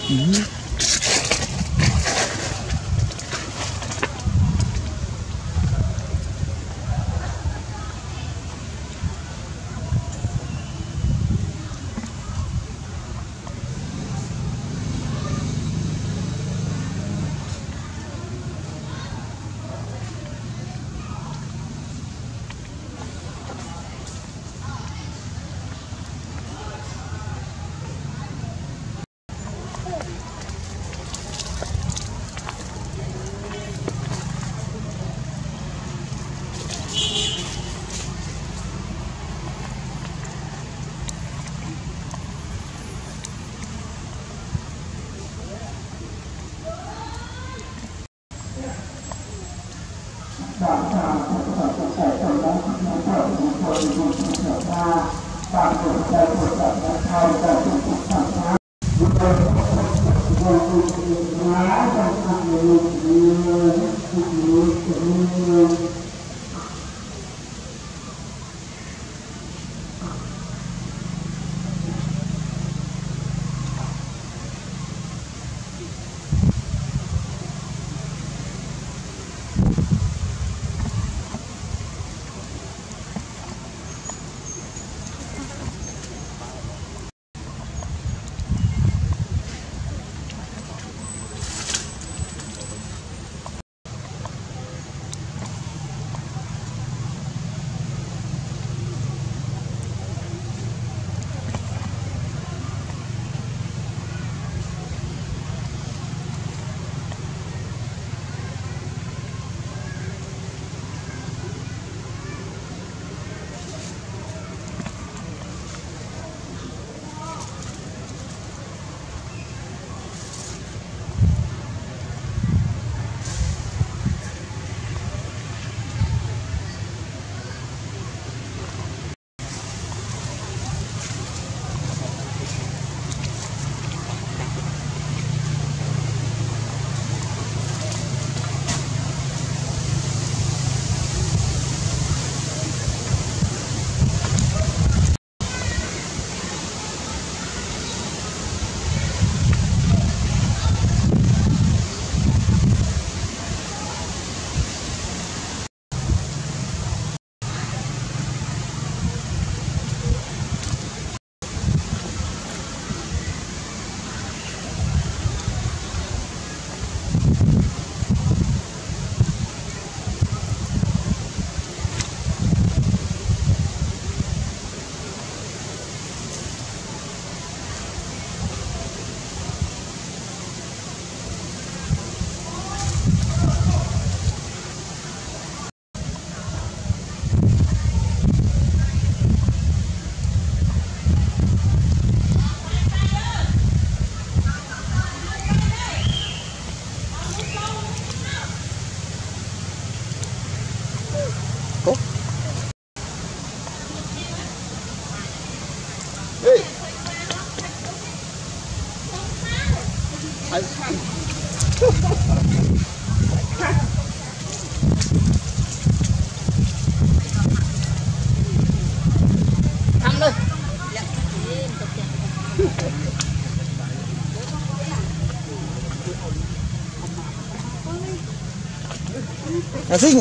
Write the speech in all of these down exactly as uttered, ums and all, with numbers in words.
À, xinh.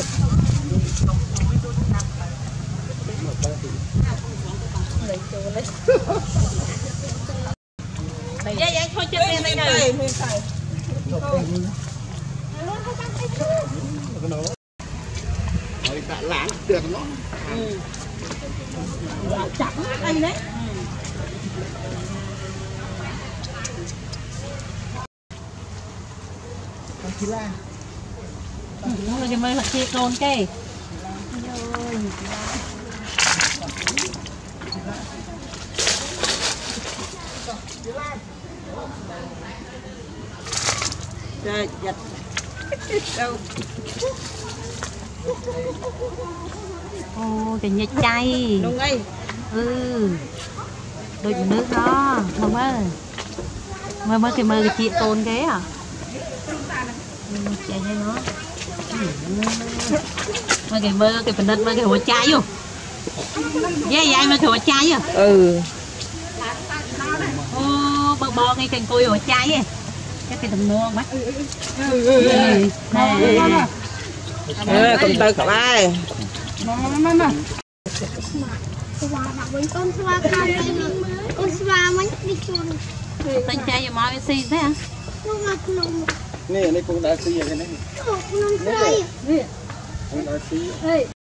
Vậy vậy thôi chết lên đây này. Rồi tạ láng được nó. Ừ. Chặt anh đấy. Con chi la. Nó là cái mây hoạt chị con cây. Rồi, giật. Đâu. Ô, cái nhịch chay. Đúng ấy. Ừ. Đôi nước đó, không ơi. Mơ mơ cái mơ cái chị tôn cái à? Ừ, chạy cho nó. Mơ cái mơ cái phần đất mơ cái hồ chai vô. Yeah, yeah, mơ cái hồ chai vô. Ừ. Ô, bơ bò ngay kênh cùi hồi cháy ấy cái cái thằng mua mắt nè Ờ, con tơ cả ai. con xoa khăn con xoa mấy đi chôn tên trai giờ mọi xì thế hả nó ngặt nồng Nè, đây cũng đã xí rồi cái này. nồng say Cũng đã xí.